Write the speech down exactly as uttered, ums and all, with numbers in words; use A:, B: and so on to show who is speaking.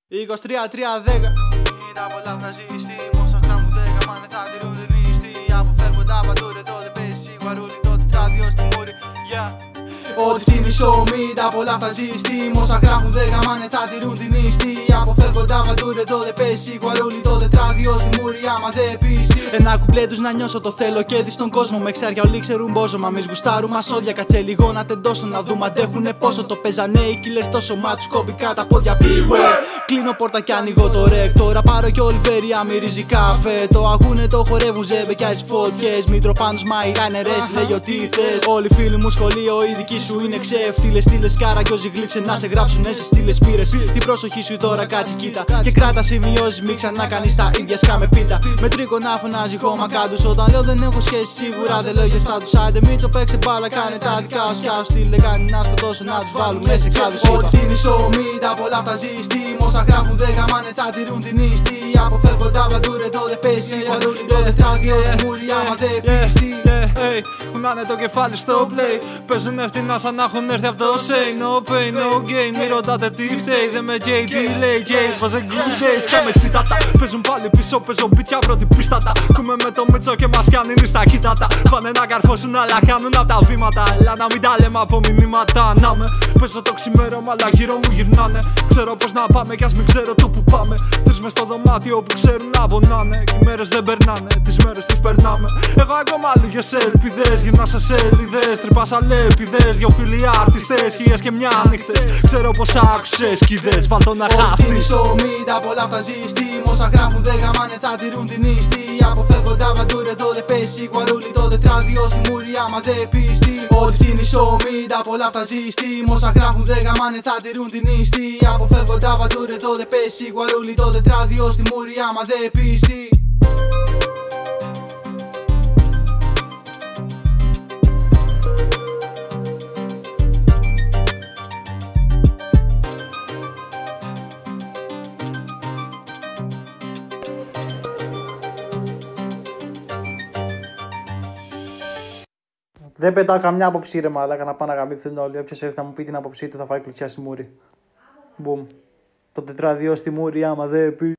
A: είκοσι τρία τρία δέκα.
B: Είδα πολλά θα ζήσει, πόσα γράμμου δέκα μάνε θα τηρούν την νύστη. Αποφεύγοντα παντούρε το δεν πέσει, βαρούλι το τετράδιο στη μούρη. Yeah.
A: Ό,τι φτύνει σωμή, τα πολλά θα ζήσει. Όσα γράφουν δεν γαμάνε θα τηρούν την νύστη. Αποφεύγοντα βαντούρε το δεν πέσει. Γουαρούλι το τετράδιο στη μούρη άμα δεν πίστη. Ένα κουμπλέ τους να νιώσω το θέλω και δει στον κόσμο. Με ξάρια όλοι ξέρουν πόσο. Μα μη γουστάρουν μασόδια. Κάτσε λίγο να τεντώσω να δούμε αντέχουνε πόσο. Το παίζανε οι killers τόσο μα τους κόμπηκα τα πόδια beware. Κλείνω πόρτα κι ανοίγω το ρεκ. Τώρα πάρω κι Ολιβέρια μυρίζει καφέ. Το ακούνε το χορεύουν ζεμπεκιάζει φωτιές. Μήτρο πάνω σμάι κάνε ρες λέει ό,τι θες. Όλοι οι φίλοι μου σχολείο οι δικοί σου είναι ξεφτύλες. Στείλες κάρα κι όσοι γλύψε να σε γράψουν σε στείλες πήρες. Την προσοχή σου τώρα κάτσε κοίτα. Και κράτα σημειώσεις μη ξανά κάνεις τα ίδια σκάμε πίτα. Με τρίκονα φωνάζει χώμα κάτους. Όταν λέω δεν έχω σχέση σίγουρα δεν λέω για στάτους. Άντε μίτσο παίξε μπάλα κάνε τα δικά σου. Κι άσου στείλε κάνει να σκοτώσω να τους βάλουμε σε κάδους. Ό,τι φτύνει σωμή τα πολλά θα ζήσει. Όσα γράφουν δεν γαμάνε θα τηρούν την νύστη. Αποφεύγοντα βαντούρε το δεν πέσει. Γουαρούλι το τετράδιο στη μούρη άμα δεν πίστη.
B: Κουνάνε το κεφάλι στο play. Παίζουν ευθυνά σαν να έχουν έρθει από το say. No pain, no gain. Μη ρωτάτε τι φταίει. Δεν με καίει τι λέει. It was a good days. Κάμε τσιτάτα. Παίζουν πάλι πίσω. Παίζω μπιτιά πρώτη πίστατα. Κούμε με το μίτσο και μας πιάνει στα κοίτατα. Πάνε να καρφώσουν αλλά κάνουν απ' τα βήματα. Έλα να μην τα λέμε από μηνύματα. Να με παίζω το ξημέρωμα αλλά γύρω μου γυρνάνε. Ξέρω πως να πάμε κι ας μην ξέρω το που πάμε. Τρεις μες στο δωμάτιο που ξέρουν να πονάνε. Οι μέρες δεν περνάνε. Τις μέρες τις περνάμε. Εγώ ακόμα λίγες ελπίδες. Γυρνά σε σελίδες. Τρυπά αλέπιδες. Δυο φίλοι αρτιστές. Χιλιές και μια νύχτες. Ξέρω πως άκουσες κηδές. Βάλ' το να χάθεις.
A: Ό,τι σωμή τα πολλά θα ζήσει. Όσα γράφουν δεν γαμάνε θα τηρούν την νύστη. Αποφεύγοντα βαντούρε το δεν πέσει. Γουαρούλι το τετράδιο στη μούρη άμα δεν πίστη. Ό,τι φτύνει σωμή τα πολλά θα ζήσει. Όσα γράφουν δεν γαμάνε θα τηρούν την νύστη. Αποφεύγοντα βαντούρε το δεν πέσει. Γουαρούλι το τετράδιο στη μούρη άμα δεν πίστη. Δεν πετάω καμιά άποψη ρε μαλάκα να πάω να γαμήθουν όλοι. Όποιος έρθει να μου πει την άποψή του θα φάει κλουτσιά στη μούρη. Μπουμ. Το τετράδιο στη μούρη άμα δεν πει.